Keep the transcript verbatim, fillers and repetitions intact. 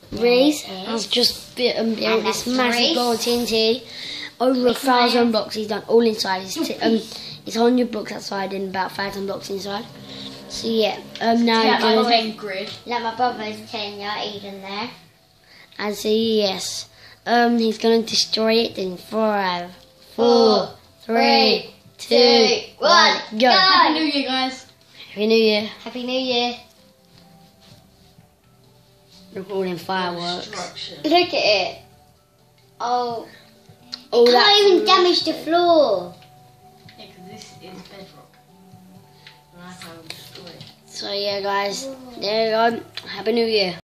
Reese, I've just bit, um, built this massive ball of T N T. Over a thousand blocks he's done all inside. It's, t um, it's one hundred blocks outside and about five thousand blocks inside. So yeah, um, now yeah, you're my going grid. Like my brother's telling you, even there. and so yes, um, he's going to destroy it in five, four, three, two, one, go. Happy New Year, guys. Happy New Year. Happy New Year. Recording fireworks. Look at it. Oh, All can't that even damage the floor. Yeah, because this is bedrock. And I can't destroy it. So yeah, guys, there you go. Happy New Year.